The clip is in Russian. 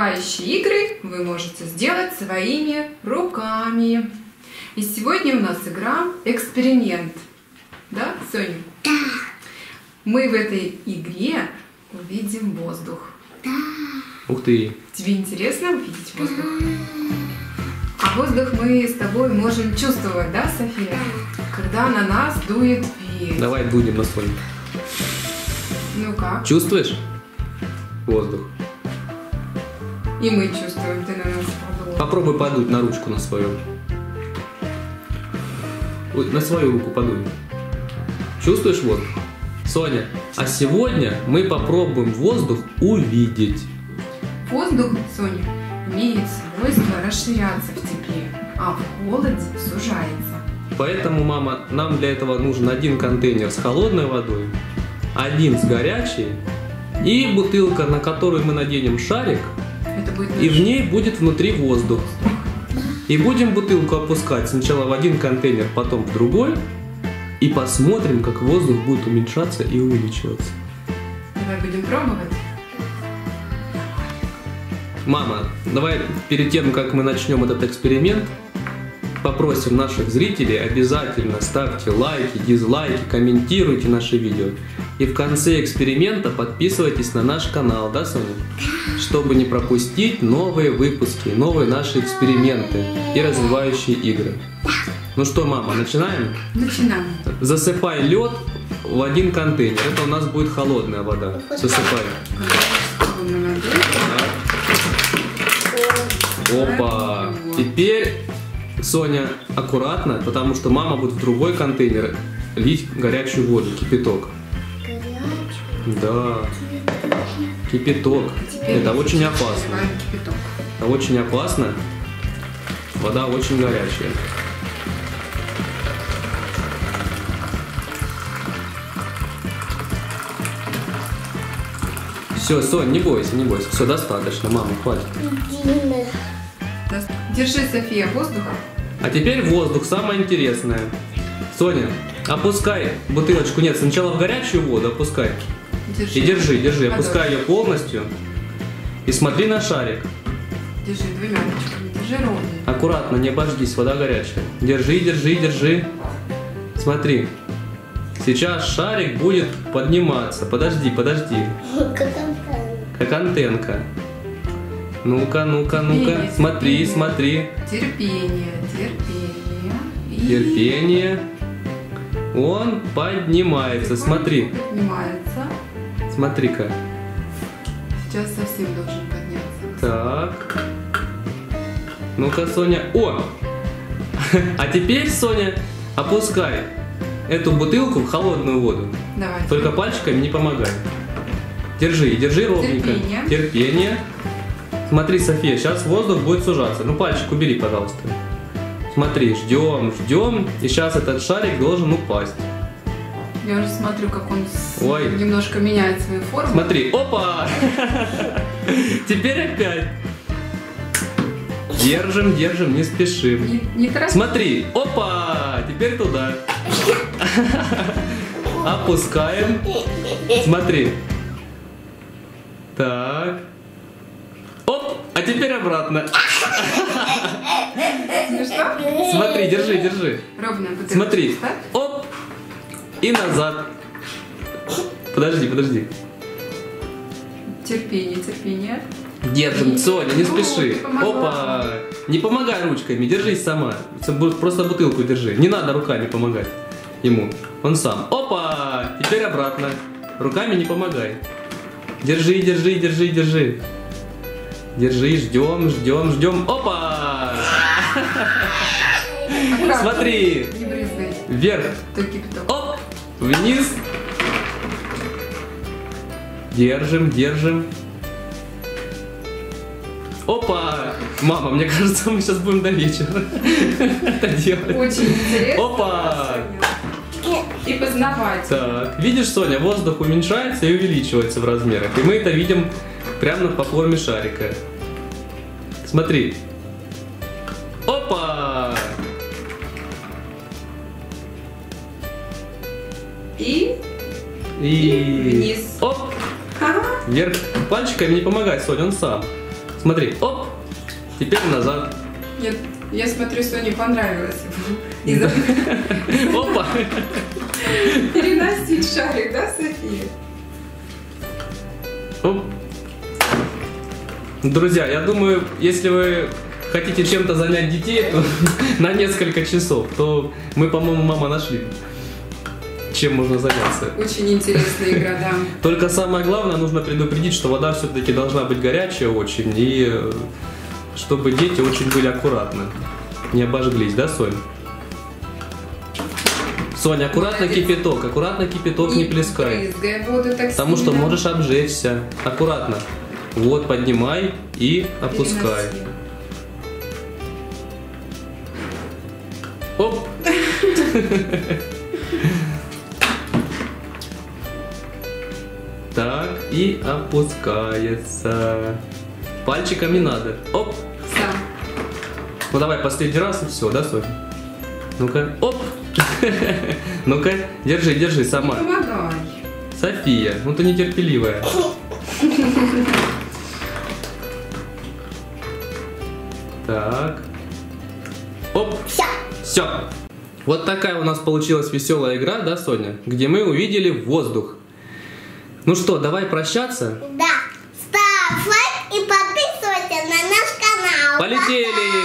развивающие игры вы можете сделать своими руками. И сегодня у нас игра «Эксперимент». Да, Соня? Да. Мы в этой игре увидим воздух. Да. Ух ты! Тебе интересно увидеть воздух? А воздух мы с тобой можем чувствовать, да, София? Когда на нас дует ветер. Давай дунем на Соню. Ну как? Чувствуешь воздух? И мы чувствуем, ты на нас подул. Попробуй подуть на ручку на свою. Ой, на свою руку подуй. Чувствуешь воздух? Соня, а сегодня мы попробуем воздух увидеть. Воздух, Соня, имеет свойство расширяться в тепле, а в холоде сужается. Поэтому, мама, нам для этого нужен один контейнер с холодной водой, один с горячей и бутылка, на которую мы наденем шарик, Это будет и в ней будет внутри воздух. И будем бутылку опускать сначала в один контейнер, потом в другой, и посмотрим, как воздух будет уменьшаться и увеличиваться. Давай будем пробовать. Мама, давай перед тем, как мы начнем этот эксперимент, попросим наших зрителей обязательно ставьте лайки, дизлайки, комментируйте наши видео. И в конце эксперимента подписывайтесь на наш канал, да, Соня? Чтобы не пропустить новые выпуски, новые наши эксперименты и развивающие игры. Ну что, мама, начинаем? Начинаем. Засыпай лед в один контейнер. Это у нас будет холодная вода. Засыпай. Опа! Теперь, Соня, аккуратно, потому что мама будет в другой контейнер лить горячую воду, кипяток. Горячий. Да, кипяток. Это очень опасно. Засыпаем кипяток. Это очень опасно. Вода очень горячая. Все, Сонь, не бойся, не бойся. Все, достаточно, мама, хватит. Дима. Держи, София, воздух. А теперь воздух, самое интересное. Соня, опускай бутылочку, нет, сначала в горячую воду опускай. Держи. И держи, держи, Подольше. опускай ее полностью. И смотри на шарик. Держи двумя ручками. Держи ровно. Аккуратно, не обожгись, вода горячая. Держи, держи, держи. Смотри. Сейчас шарик будет подниматься. Подожди, подожди. Как там? Как антенка. Ну-ка, ну-ка, ну-ка. Терпение, Смотри, терпение. смотри. Терпение, терпение. И Терпение. Он поднимается. Смотри. поднимается. Смотри-ка. Сейчас совсем должен подняться. Так. Ну-ка, Соня. О! А теперь, Соня, опускай эту бутылку в холодную воду. Давай. Только пальчиками не помогай. Держи, и держи ровненько. Терпение. Терпение. Смотри, София, сейчас воздух будет сужаться. Ну, пальчик убери, пожалуйста. Смотри, ждем, ждем. И сейчас этот шарик должен упасть. Я уже смотрю, как он Ой. немножко меняет свою форму. Смотри, опа! Теперь опять. Держим, держим, не спешим. Не торопись. Смотри, опа! Теперь туда. Опускаем. Смотри. Так. Оп! А теперь обратно. Смешно? Смотри, держи, держи. Ровно бутылочку Смотри. ставь. Оп! И назад. Подожди, подожди. Терпение, терпение. Держим, Соня, не Ну, спеши. ты помогла. Опа! Не помогай ручками, держись сама. Просто бутылку держи. Не надо руками помогать ему. Он сам. Опа! Теперь обратно. Руками не помогай. Держи, держи, держи, держи. Держи, ждем, ждем, ждем. Опа! Аккуратно. Смотри. Не брызгай. Вверх. Только кипяток. Оп! Вниз. Держим, держим. Опа! Мама, мне кажется, мы сейчас будем до вечера это делать. Очень интересно. Опа! И познавать. Так, видишь, Соня, воздух уменьшается и увеличивается в размерах. И мы это видим прямо по форме шарика. Смотри. Опа! И И вниз. Оп! Ага. Вверх. Пальчиками не помогай, Соня, он сам. Смотри, оп, теперь назад. Я смотрю, Соне понравилось его. Опа. Переносить шарик, да, София? Оп. Друзья, я думаю, если вы хотите чем-то занять детей то, на несколько часов, то мы, по-моему, мама нашли, чем можно заняться. Очень интересная игра, да. Только самое главное, нужно предупредить, что вода все-таки должна быть горячая очень, и чтобы дети очень были аккуратны, не обожглись, да, Сонь? Соня, аккуратно кипяток не плескай. Брызгай воду так Потому что сильно. можешь обжечься. Аккуратно. Вот, поднимай и опускай. Переноси. Оп! Так, и опускается. Пальчиком не надо. Оп! Сам. Ну давай последний раз и все, да, Соня? Ну-ка, оп! Ну-ка, держи сама. Помогай. София, ну ты нетерпеливая. Так. Оп! Все. Вот такая у нас получилась веселая игра, да, Соня? Где мы увидели воздух. Ну что, давай прощаться? Да. Ставь лайк и подписывайся на наш канал. Полетели!